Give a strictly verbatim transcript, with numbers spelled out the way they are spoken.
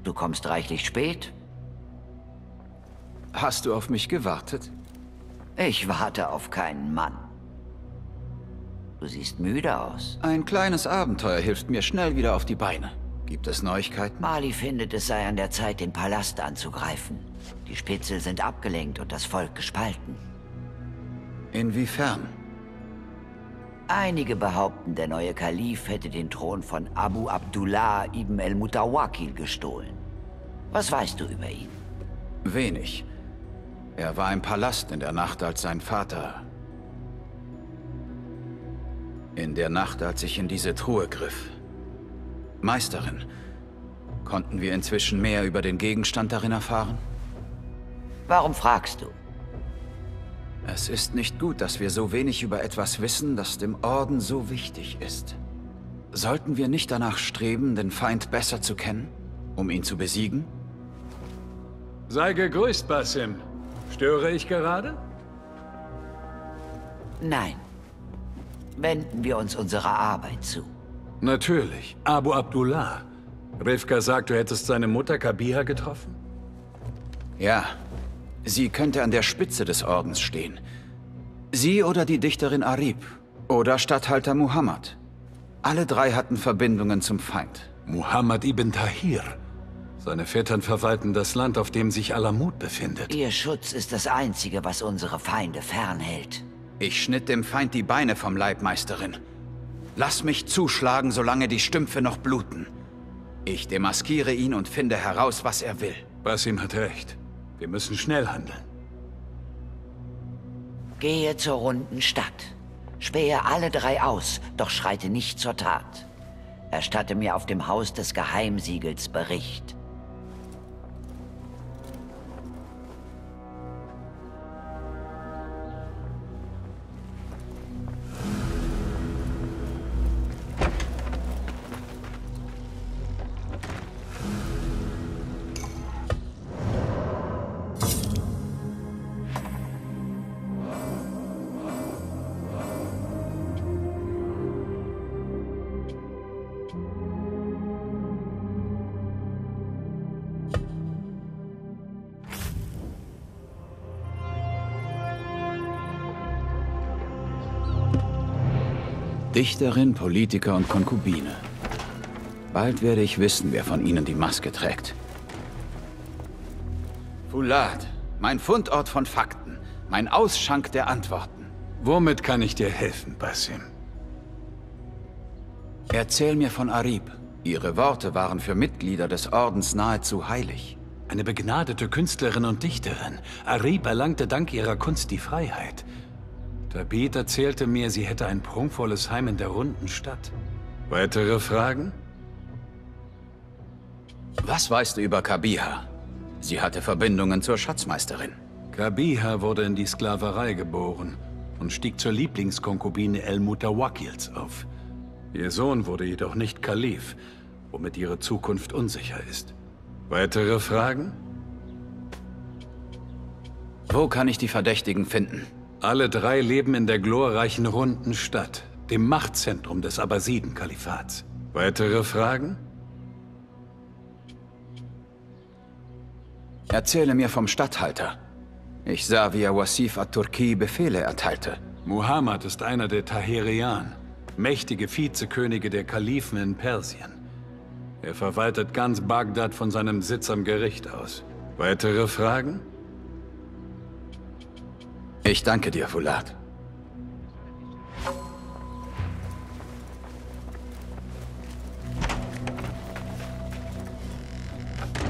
Du kommst reichlich spät. Hast du auf mich gewartet? Ich warte auf keinen Mann. Du siehst müde aus. Ein kleines Abenteuer hilft mir schnell wieder auf die Beine. Gibt es Neuigkeiten? Mali findet, es sei an der Zeit, den Palast anzugreifen. Die Spitzel sind abgelenkt und das Volk gespalten. Inwiefern? Einige behaupten, der neue Kalif hätte den Thron von Abu Abdullah ibn el-Mutawakil gestohlen. Was weißt du über ihn? Wenig. Er war im Palast in der Nacht, als sein Vater... In der Nacht, als ich in diese Truhe griff. Meisterin, konnten wir inzwischen mehr über den Gegenstand darin erfahren? Warum fragst du? Es ist nicht gut, dass wir so wenig über etwas wissen, das dem Orden so wichtig ist. Sollten wir nicht danach streben, den Feind besser zu kennen, um ihn zu besiegen? Sei gegrüßt, Basim. Störe ich gerade? Nein. Wenden wir uns unserer Arbeit zu. Natürlich. Abu Abdullah. Rivka sagt, du hättest seine Mutter Kabiha getroffen? Ja. Sie könnte an der Spitze des Ordens stehen. Sie oder die Dichterin Arib. Oder Statthalter Muhammad. Alle drei hatten Verbindungen zum Feind. Muhammad ibn Tahir. Seine Vettern verwalten das Land, auf dem sich Alamut befindet. Ihr Schutz ist das Einzige, was unsere Feinde fernhält. Ich schnitt dem Feind die Beine vom Leib, Meisterin. Lass mich zuschlagen, solange die Stümpfe noch bluten. Ich demaskiere ihn und finde heraus, was er will. Basim hat recht. Wir müssen schnell handeln. Gehe zur runden Stadt. Spähe alle drei aus, doch schreite nicht zur Tat. Erstatte mir auf dem Haus des Geheimsiegels Bericht. Dichterin, Politiker und Konkubine. Bald werde ich wissen, wer von ihnen die Maske trägt. Fulad, mein Fundort von Fakten. Mein Ausschank der Antworten. Womit kann ich dir helfen, Basim? Erzähl mir von Arib. Ihre Worte waren für Mitglieder des Ordens nahezu heilig. Eine begnadete Künstlerin und Dichterin. Arib erlangte dank ihrer Kunst die Freiheit. Tabit erzählte mir, sie hätte ein prunkvolles Heim in der runden Stadt. Weitere Fragen? Was weißt du über Kabiha? Sie hatte Verbindungen zur Schatzmeisterin. Kabiha wurde in die Sklaverei geboren und stieg zur Lieblingskonkubine el-Mutawakils auf. Ihr Sohn wurde jedoch nicht Kalif, womit ihre Zukunft unsicher ist. Weitere Fragen? Wo kann ich die Verdächtigen finden? Alle drei leben in der glorreichen runden Stadt, dem Machtzentrum des Abbasiden-Kalifats. Weitere Fragen? Erzähle mir vom Statthalter. Ich sah, wie er Wasif at-Turki Befehle erteilte. Muhammad ist einer der Tahirian, mächtige Vizekönige der Kalifen in Persien. Er verwaltet ganz Bagdad von seinem Sitz am Gericht aus. Weitere Fragen? Ich danke dir, Fulad.